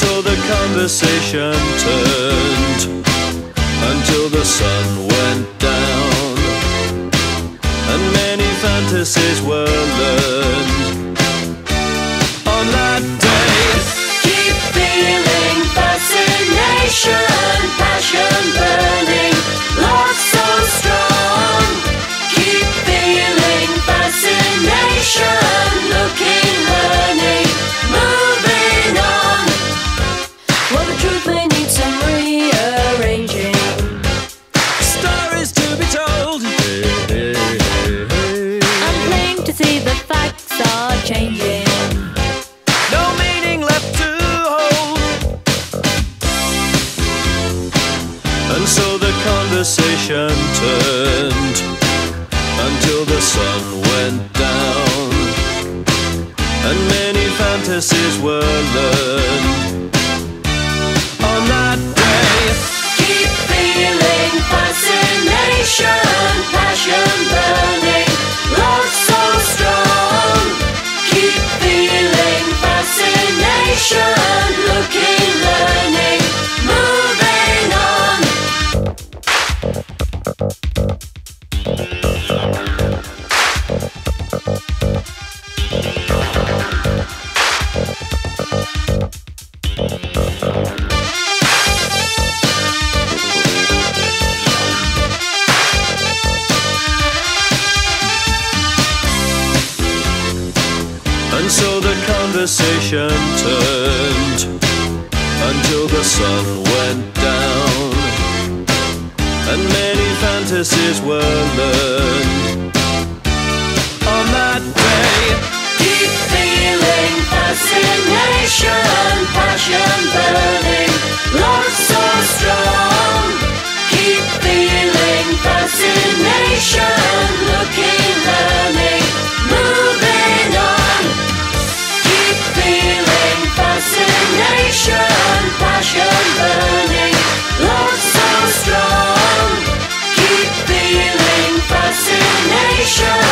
so the conversation turned until the sun went down, and many fantasies were learned on that day. Keep feeling fascination, passion burning, love so strong. Keep feeling fascination, looking, learning, moving on. Well, the truth may need some rearranging, Stories to be told. I'm plain to see the facts are changing. No meaning left to hold. And so the conversation turned until the sun went down, and many fantasies were learned on that day. Keep feeling fascination, passion burning, love so strong. Keep feeling fascination, looking, learning, moving on. And so the conversation turned until the sun went down, and many fantasies were learned on that day. Keep feeling fascination, passion burning, love so strong. Keep feeling fascination, looking, learning, moving on. Keep feeling fascination, passion burning, love so strong. Keep feeling fascination.